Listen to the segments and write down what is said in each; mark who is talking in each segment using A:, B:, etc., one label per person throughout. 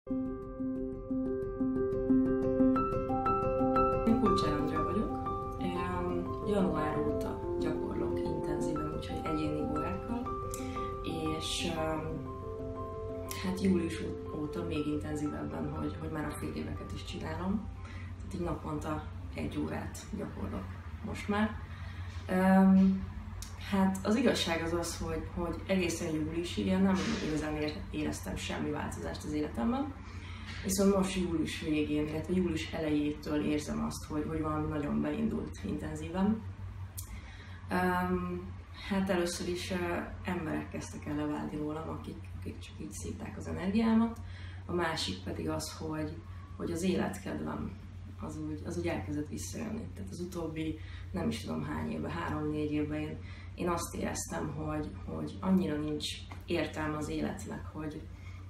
A: Én Kulcsár Andrea vagyok. Én január óta gyakorlok intenzíven, úgyhogy egyéni órákkal, és hát július óta még intenzívebben, hogy már a fél éveket is csinálom. Tehát így naponta 1 órát gyakorlok most már. Hát az igazság az az, hogy egészen júliusig én nem igazán éreztem semmi változást az életemben. Viszont most július végén, illetve július elejétől érzem azt, hogy valami nagyon beindult intenzíven. Hát először is emberek kezdtek el leválni rólam, akik csak így szívták az energiámat. A másik pedig az, hogy az életkedvem az úgy elkezdett visszajönni. Tehát az utóbbi nem is tudom hány évben, 3-4 évben én azt éreztem, hogy annyira nincs értelme az életnek, hogy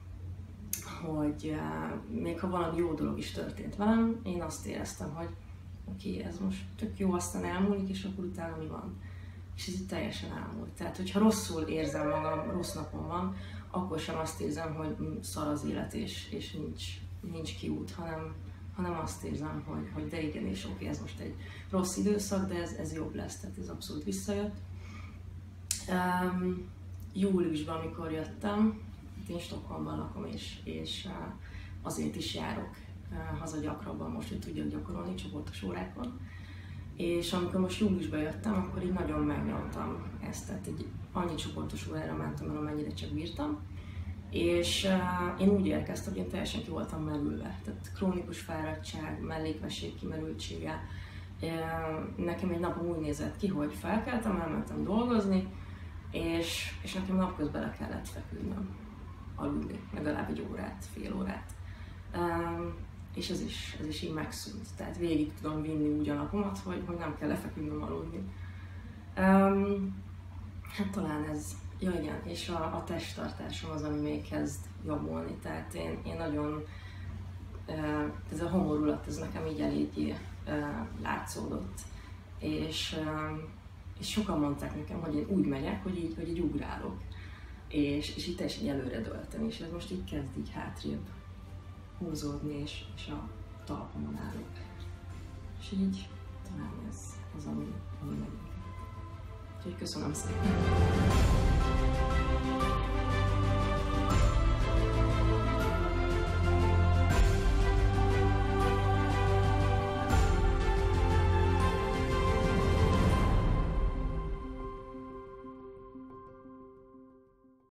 A: még ha valami jó dolog is történt velem, én azt éreztem, hogy oké, ez most tök jó, aztán elmúlik, és akkor utána mi van. És ez itt teljesen elmúlt. Tehát, hogyha rosszul érzem magam, rossz napom van, akkor sem azt érzem, hogy szar az élet, és nincs kiút, hanem azt érzem, hogy de igen, és oké, ez most egy rossz időszak, de ez jobb lesz, tehát ez abszolút visszajött. Júliusban, amikor jöttem, én Stockholmban lakom, és azért is járok haza gyakrabban most, hogy tudjak gyakorolni csoportos órákon. És amikor most júliusban jöttem, akkor így nagyon megnyomtam ezt, tehát annyi csoportos órára mentem el, amennyire csak bírtam. És én úgy érkeztem, hogy én teljesen ki voltam merülve, tehát krónikus fáradtság, mellékvesség kimerültsége. Nekem egy napom úgy nézett ki, hogy felkeltem, elmentem dolgozni, és nekem napközben le kellett feküdnöm, aludni, legalább 1 órát, fél órát. És ez is így megszűnt, tehát végig tudom vinni úgy a napomat, hogy nem kell lefeküdnöm, aludni. Hát talán ez, ja igen, és a testtartásom az, ami még kezd javulni, tehát én nagyon, ez a homorulat, ez nekem így eléggé látszódott, és sokan mondták nekem, hogy én úgy megyek, hogy így ugrálok, és így teljesen előre döltem, és ez most így kezd így hátrébb húzódni, és a talpamon állok. És így talán ez az, ami megy. Úgyhogy köszönöm szépen!